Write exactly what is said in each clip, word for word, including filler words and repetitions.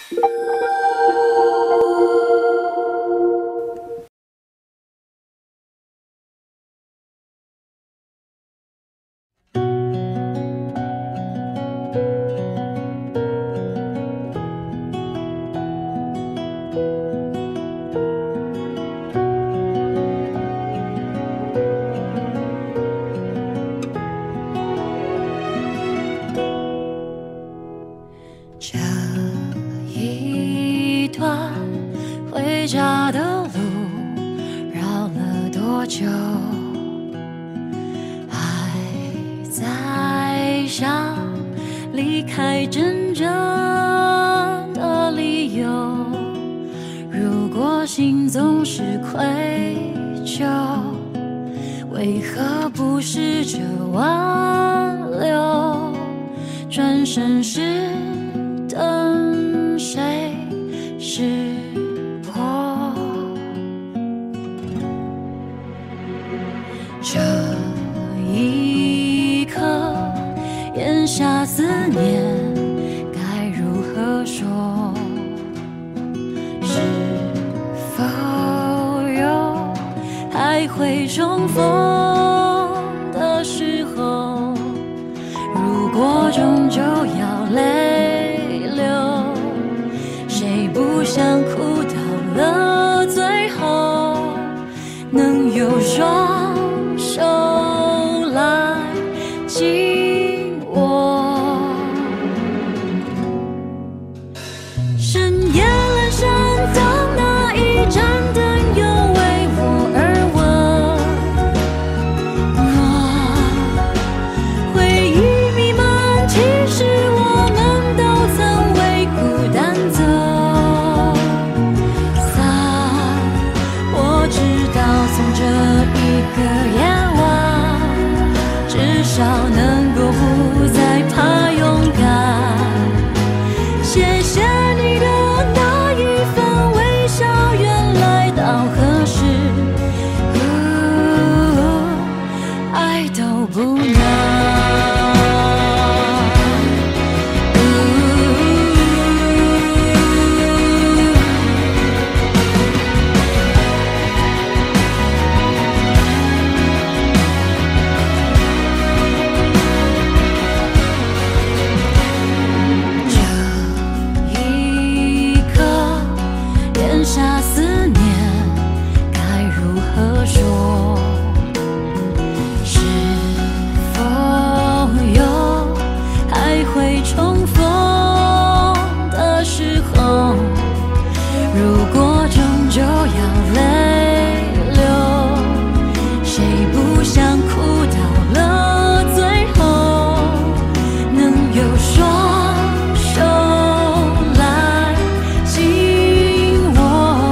这一段回家的路绕了多久？还在想离开真正的理由。如果心总是愧疚，为何不试着挽留？转身时等谁识破？这一刻咽下思念，该如何说？是否有还会重逢的时候？如果终究要泪流，谁不想哭到了最后？能有双手来紧握。深夜阑珊，当那一盏灯又为我而温暖，回忆弥漫，其实我们都曾为孤单走散。我知道从这一个夜晚，至少能够不再怕勇敢。谢谢你的那一份微笑，原来到何时，哦，爱都不难。下思念该如何说？是否有还会重逢的时候？如果终究要泪流，谁不想哭到了最后？能有双手来紧握。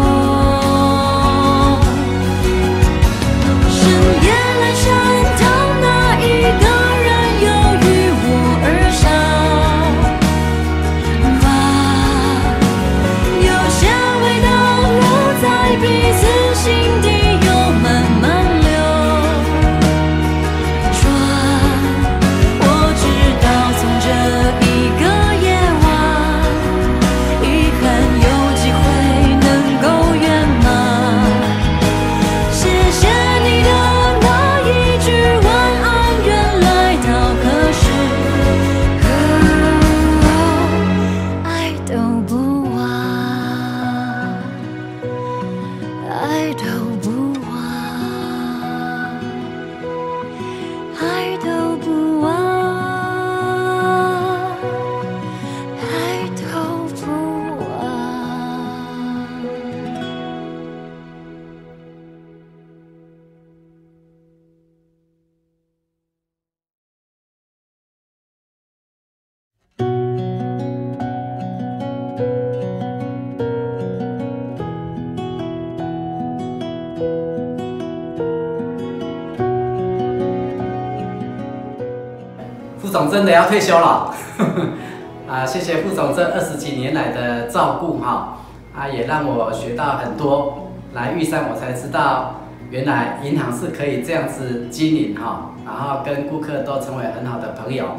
副总真的要退休了，啊，谢谢副总这二十几年来的照顾哈，啊，也让我学到很多。来玉山我才知道，原来银行是可以这样子经营哈，然后跟顾客都成为很好的朋友，然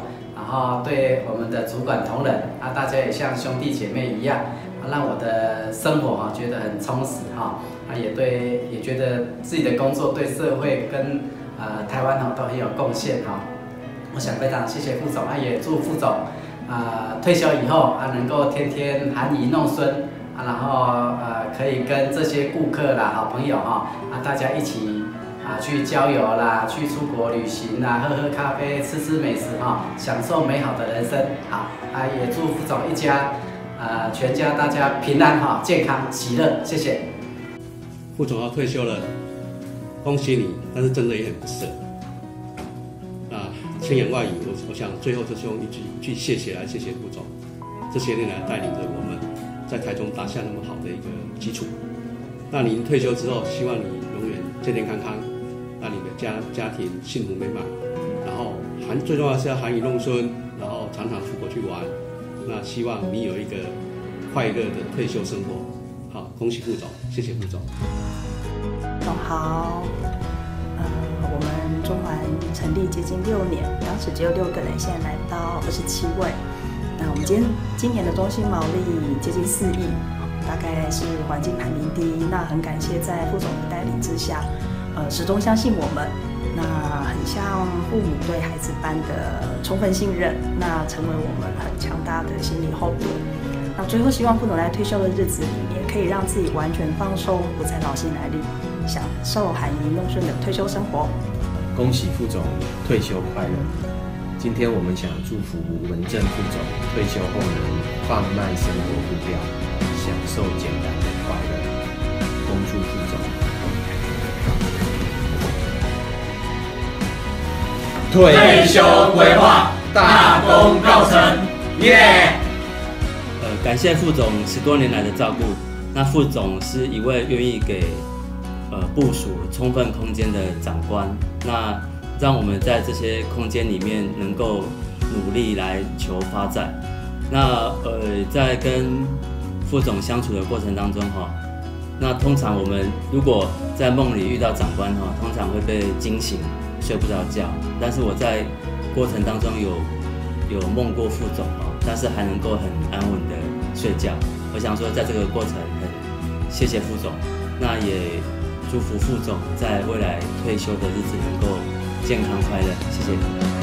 后对我们的主管同仁啊，大家也像兄弟姐妹一样，啊，让我的生活啊觉得很充实哈，啊也对也觉得自己的工作对社会跟呃台湾哈都很有贡献哈。我想非常谢谢副总啊，也祝副总啊、呃、退休以后啊能够天天含饴弄孙啊，然后呃可以跟这些顾客啦、好朋友哈啊大家一起。啊，去郊游啦，去出国旅行啦，喝喝咖啡，吃吃美食哈，享受美好的人生。好，啊，也祝副总一家，呃，全家大家平安哈，健康喜乐，谢谢。 副总要退休了，恭喜你，但是真的也很不舍。啊，千言万语，我我想最后就是用一句一句谢谢来谢谢副总，这些年来带领着我们在台中打下那么好的一个基础。那您退休之后，希望你永远健健康康。让你的家家庭幸福美满，然后含最重要的是要含饴弄孙，然后常常出国去玩。那希望你有一个快乐的退休生活。好，恭喜副总，谢谢副总。 总好，呃，我们中环成立接近六年，当时只有六个人，现在来到二十七位。那我们今天今年的中心毛利接近四亿，大概是环境排名第一。那很感谢在副总的带领之下。呃，始终相信我们，那很像父母对孩子般的充分信任，那成为我们很强大的心理后盾。那最后希望副总在退休的日子里面，可以让自己完全放松，不再劳心劳力，享受含饴弄孙的退休生活。 恭喜副总退休快乐！今天我们想祝福文正副总退休后能放慢生活步调，享受简单的快乐。恭祝副总。 退休规划大功告成，耶、yeah! 呃，感谢副总十多年来的照顾。那副总是一位愿意给呃部属充分空间的长官，那让我们在这些空间里面能够努力来求发展。那呃，在跟副总相处的过程当中哈，那通常我们如果在梦里遇到长官哈，通常会被惊醒。睡不着觉，但是我在过程当中有有梦过副总哦，但是还能够很安稳的睡觉。我想说，在这个过程很谢谢副总，那也祝福副总在未来退休的日子能够健康快乐，谢谢。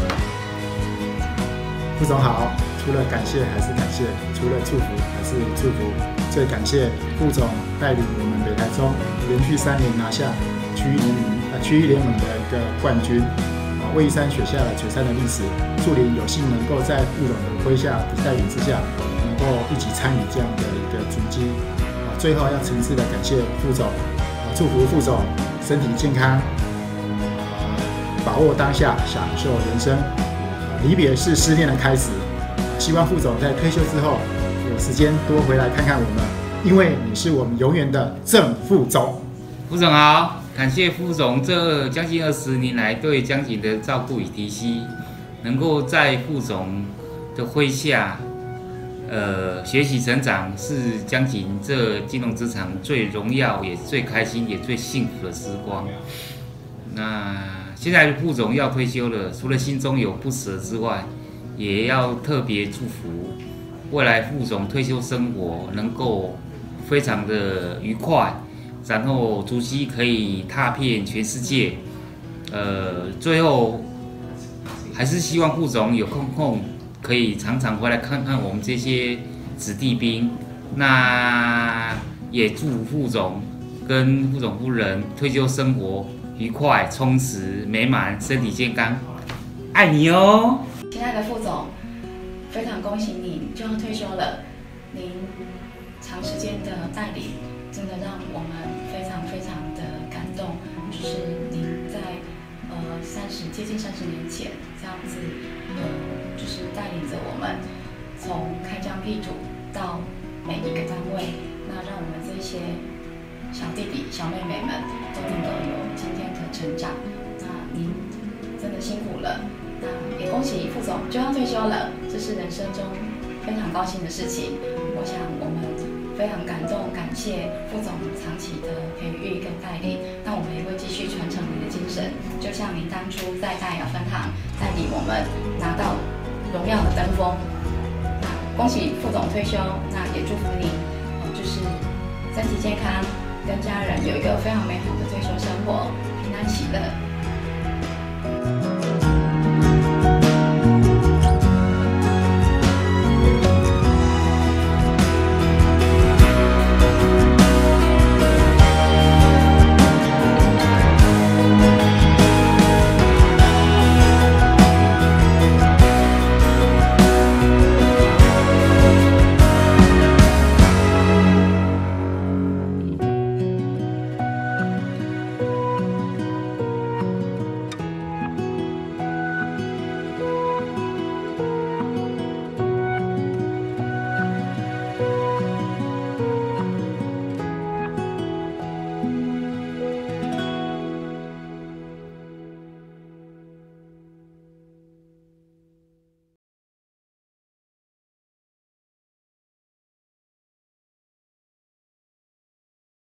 副总好，除了感谢还是感谢，除了祝福还是祝福。最感谢副总带领我们北台中连续三年拿下区域联盟。区域联盟的一个冠军，啊，魏一山写下了璀璨的历史。树林有幸能够在副总的麾下带领之下，能够一起参与这样的一个足迹。啊，最后要诚挚的感谢副总，啊，祝福副总身体健康，啊，把握当下，享受人生。啊，离别是思念的开始。希望副总在退休之后有时间多回来看看我们，因为你是我们永远的正副总。 副总好。感谢副总这将近二十年来对江景的照顾与提携，能够在副总的麾下，呃，学习成长，是江景这金融职场最荣耀、也最开心、也最幸福的时光。那现在副总要退休了，除了心中有不舍之外，也要特别祝福未来副总退休生活能够非常的愉快。然后足迹可以踏遍全世界，呃，最后还是希望副总有空空可以常常回来看看我们这些子弟兵。那也祝福副总跟副总夫人退休生活愉快、充实、美满，身体健康，爱你哦！ 亲爱的副总，非常恭喜您就要退休了，您长时间的带领。真的让我们非常非常的感动，就是您在呃三十接近三十年前这样子，呃，就是带领着我们从开疆辟土到每一个单位，那让我们这些小弟弟小妹妹们都能够有今天的成长。那您真的辛苦了，那也恭喜副总就要退休了，这是人生中非常高兴的事情。我想我们非常感动，感谢副总长期的培育跟带领。那我们也会继续传承您的精神，就像您当初在大雅分行带领我们拿到荣耀的登峰。那恭喜副总退休，那也祝福你，呃，就是身体健康，跟家人有一个非常美好的退休生活，平安喜乐。